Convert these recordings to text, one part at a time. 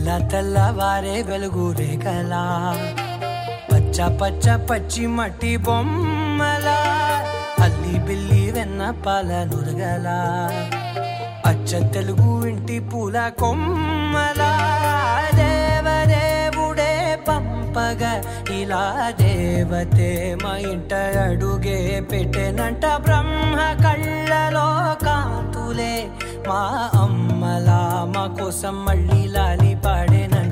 తెల్లవారే వెలుగు రేఖలా పచ్చ పచ్చ పచ్చి మట్టి బొమ్మల అల్లి బిల్లి వెన్న పాల నురగల అచ్చ తెలుగు ఇంటి పూల కొమ్మల దేవదేవుడే పంపగా ఇలా దేవతే మా ఇంట అడుగే పెట్టెనంట బ్రహ్మ కళ్ళలో కాంతులే మా అమ్మలా మా కోసం మళ్ళీ లాలి పాడేనంట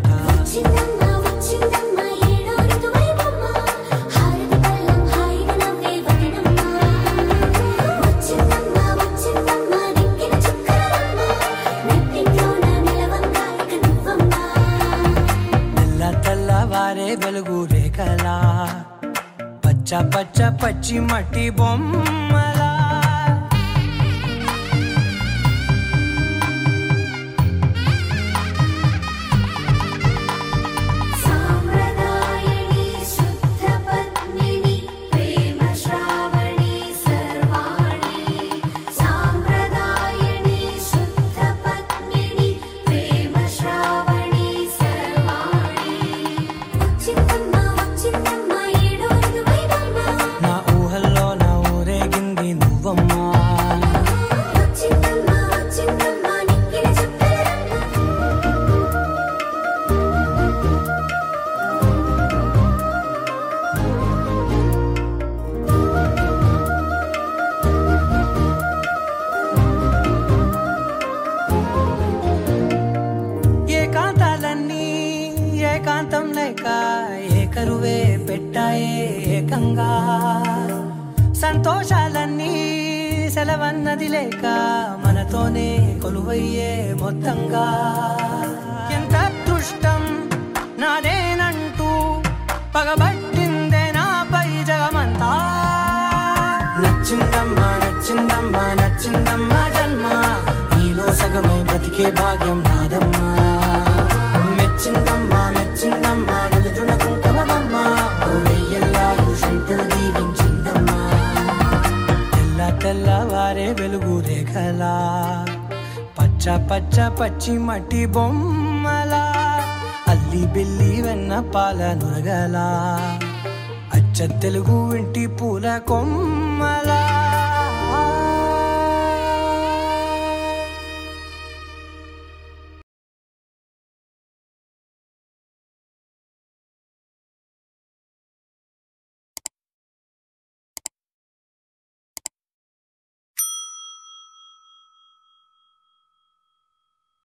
తెల్లవారే వెలుగు రేఖలా పచ్చ పచ్చ పచ్చి మట్టి బొమ్మలా ఏకాంతం లేక ఏకరువే పెట్టాయే ఏకంగా సంతోషాలన్నీ సెలవన్నది లేక మనతోనే కొలువయ్యే మొత్తంగా ఎంత అదృష్టం నాదేనంటూ పగబట్టిందే నాపై జగమంతా నచ్చిందమ్మా నచ్చిందమ్మా నచ్చిందమ్మా జన్మ నీలో సగమై బ్రతికే భాగ్యం నాదమ్మా మెచ్చిందమ్మా మెచ్చిందమ్మా నిలుచున కుంకుమమ్మా ఓయ్యల్లాలు శంకరు దీవించిందమ్మా తెల్లవారే వెలుగు రేఖలా పచ్చ పచ్చ పచ్చి మట్టి బొమ్మలా అల్లి బిల్లి వెన్న పాల నురగల అచ్చ తెలుగు ఇంటి పూల కొమ్మల